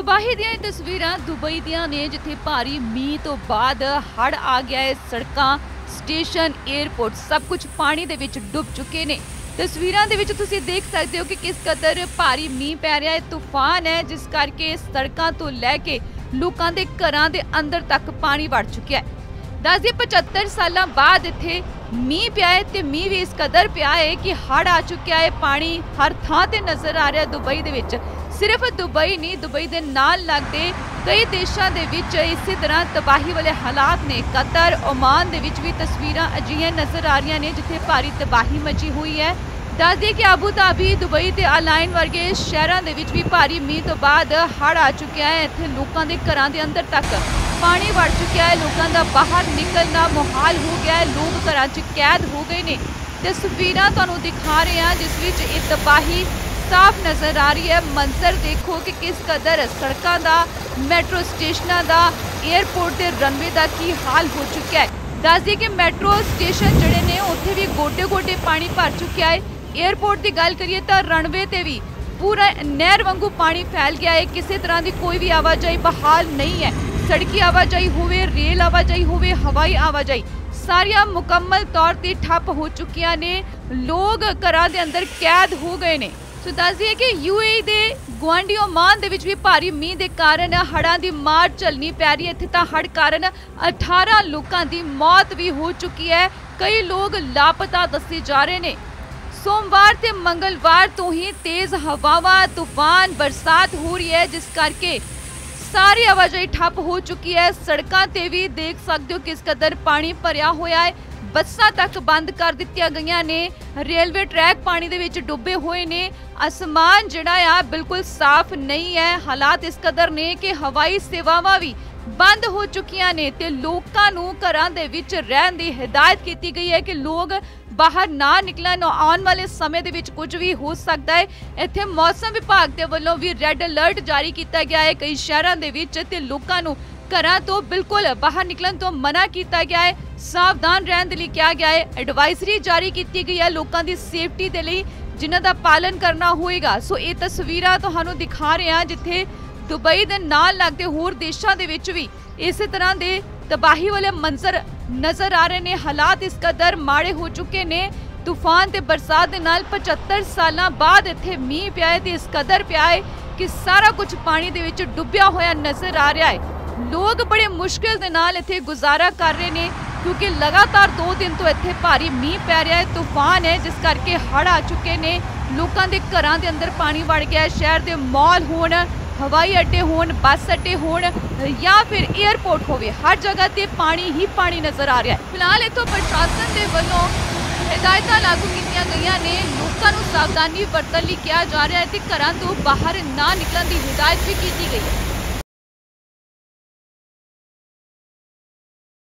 तबाही ਦੀਆਂ ਤਸਵੀਰਾਂ ਦੁਬਈ ਦੀਆਂ ਨੇ ਜਿੱਥੇ ਭਾਰੀ ਮੀਂਹ ਤੋਂ ਬਾਅਦ ਹੜ੍ਹ ਆ ਗਿਆ ਹੈ। ਸੜਕਾਂ, ਸਟੇਸ਼ਨ, 에ਅਰਪੋਰਟ ਸਭ ਕੁਝ ਪਾਣੀ ਦੇ ਵਿੱਚ ਡੁੱਬ ਚੁੱਕੇ ਨੇ। ਤਸਵੀਰਾਂ ਦੇ ਵਿੱਚ ਤੁਸੀਂ ਦੇਖ ਸਕਦੇ ਹੋ ਕਿ ਕਿਸ ਕਦਰ ਭਾਰੀ ਮੀਂਹ ਪੈ ਰਿਹਾ ਹੈ। ਤੂਫਾਨ ਹੈ ਜਿਸ ਕਰਕੇ ਸੜਕਾਂ ਤੋਂ ਲੈ ਕੇ ਲੋਕਾਂ ਦੇ ਘਰਾਂ ਦੇ ਅੰਦਰ ਤੱਕ ਪਾਣੀ ਵੜ ਚੁੱਕਿਆ ਹੈ। ਦੱਸਦੇ 75 ਸਾਲਾਂ ਬਾਅਦ ਇੱਥੇ ਮੀਂਹ ਪਿਆ ਹੈ ਤੇ ਮੀਂਹ ਵੀ ਇਸ ਕਦਰ ਪਿਆ ਹੈ ਕਿ ਹੜ੍ਹ ਆ ਚੁੱਕਿਆ ਹੈ। ਪਾਣੀ ਹਰ ਥਾਂ ਤੇ ਨਜ਼ਰ ਆ ਰਿਹਾ ਦੁਬਈ ਦੇ ਵਿੱਚ। सिर्फ दुबई नहीं, दुबई के नाल लगते कई देशों के विच इसी तरह तबाही वाले हालात ने। कतर, ओमान दे विच भी तस्वीरां अजिहियां नज़र आ रही ने जिथे भारी तबाही मची हुई है। दस दिए कि आबू धाबी, दुबई ते अलाइन वर्गे शहरों के विच भी भारी मींह तो बाद हड़ आ चुकिया है। इत्थे लोगों के घरां दे अंदर तक पानी वड़ चुकिया है। लोगों का बाहर निकलना मुहाल हो गया है। लोग घरां च कैद हो गए ने। तस्वीरां तुहानूं दिखा रहे हैं जिस विच ये तबाही साफ नज़र आ रही है। मंजर देखो कि किस कदर सड़कों का, मैट्रो स्टेशनों का, एयरपोर्ट के रनवे का की हाल हो चुका है। दस दिए कि मैट्रो स्टेशन जोड़े ने उत्थे भी गोडे गोडे पानी भर चुका है। एयरपोर्ट की गल करिए तो रनवे ते भी पूरा नहर वांगू पानी फैल गया है। किसी तरह की कोई भी आवाजाही बहाल नहीं है। सड़की आवाजाही होवे, रेल आवाजाही होवे, हवाई आवाजाही सारियां मुकम्मल तौर पर ठप हो चुकियां ने। लोग घरां दे अंदर कैद हो गए ने। सो दस दिए कि यूएई दे गुआंढी ओमान दे विच भी भारी मींह के कारण हड़ां की मार झलनी पै रही है। इत्थे तां हड़ कारण 18 लोगों की मौत भी हो चुकी है। कई लोग लापता दसे जा रहे ने। सोमवार ते मंगलवार तो ही तेज हवावां, तूफान, बरसात हो रही है जिस करके सारी आवाजाही ठप हो चुकी है। सड़कों ते भी देख सकते हो किस कदर पानी भरिया होया है। बसां तक बंद कर दित्तियां गईयां ने। रेलवे ट्रैक पानी दे विच डुबे हुए ने। आसमान जिहड़ा आ बिल्कुल साफ नहीं है। हालात इस कदर ने कि हवाई सेवावां भी बंद हो चुकियां ने ते लोकां नूं घरां दे विच रहण दी हिदायत कीती गई है कि लोग बाहर ना निकलन। आने वाले समय दे विच कुछ भी हो सकता है। इत्थे मौसम विभाग दे वल्लों भी रैड अलर्ट जारी किया गया है। कई शहरां दे विच ते लोकां नूं घरां तो बिल्कुल बाहर निकलन तो मना किया गया है। सावधान रहने के लिए कहा गया है। एडवाइजरी जारी की गई है लोगों की सेफ्टी के लिए जिन्हां दा पालन करना होएगा। सो ये तस्वीरां तुहानूं दिखा रहे हैं जिथे दुबई दे नाल लगदे होर देशों के विच भी इस तरह के तबाही वाले मंजर नज़र आ रहे ने। हालात इस कदर माड़े हो चुके ने। तूफान ते बरसात दे नाल 75 सालां बाद इत्थे मींह पिया है ते इस कदर पिया है कि सारा कुछ पानी दे विच डुब्बिया होया नज़र आ रहा है। लोग बड़े मुश्किल दे नाल इत्थे गुजारा कर रहे ने क्योंकि लगातार 2 दिन तो इत्थे भारी मींह पै रहा है। तूफान है जिस करके हड़ आ चुके ने। लोगों के घरां दे अंदर पानी वड़ गया है। शहर के मॉल होण, हवाई अड्डे होण, बस अड्डे होण या फिर एयरपोर्ट होवे, हर जगह ते पानी ही पानी नज़र आ रहा है। फिलहाल इत्थों प्रशासन के वल्लों हिदायतां लागू कीतियां गईयां ने। लोकां नूं सावधानी वरतण लई कहा जा रहा है ते घरां तों बाहर ना निकलण दी हिदायत भी की गई है।